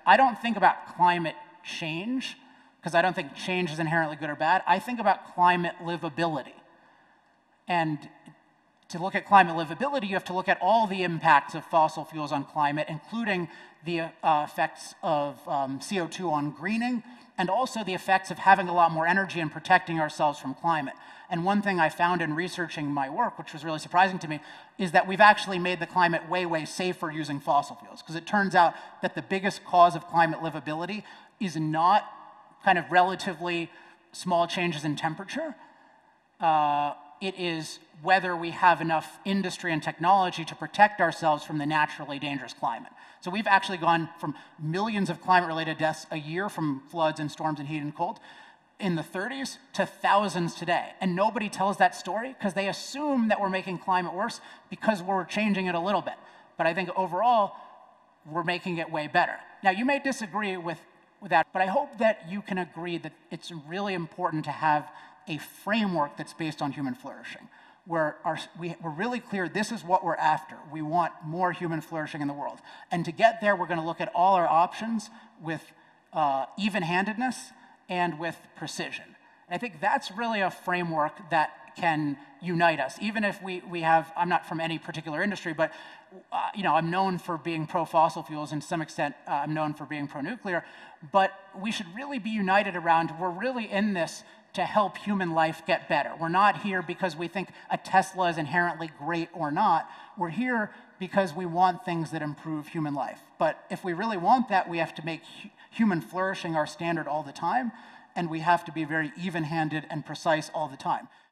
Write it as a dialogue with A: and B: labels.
A: I don't think about climate change, because I don't think change is inherently good or bad. I think about climate livability. And to look at climate livability, you have to look at all the impacts of fossil fuels on climate, including the effects of CO2 on greening, and also the effects of having a lot more energy and protecting ourselves from climate. And one thing I found in researching my work, which was really surprising to me, is that we've actually made the climate way, way safer using fossil fuels. Because it turns out that the biggest cause of climate livability is not kind of relatively small changes in temperature. It is whether we have enough industry and technology to protect ourselves from the naturally dangerous climate. So we've actually gone from millions of climate-related deaths a year from floods and storms and heat and cold in the 30s to thousands today. And nobody tells that story because they assume that we're making climate worse because we're changing it a little bit. But I think overall, we're making it way better. Now, you may disagree with that, but I hope that you can agree that it's really important to have a framework that's based on human flourishing, where we're really clear this is what we're after. We want more human flourishing in the world. And to get there, we're going to look at all our options with even-handedness and with precision. And I think that's really a framework that can unite us, even if we have, I'm not from any particular industry, but I'm known for being pro-fossil fuels, and to some extent I'm known for being pro-nuclear, but we should really be united around, we're really in this to help human life get better. We're not here because we think a Tesla is inherently great or not. We're here because we want things that improve human life. But if we really want that, we have to make human flourishing our standard all the time, and we have to be very even-handed and precise all the time.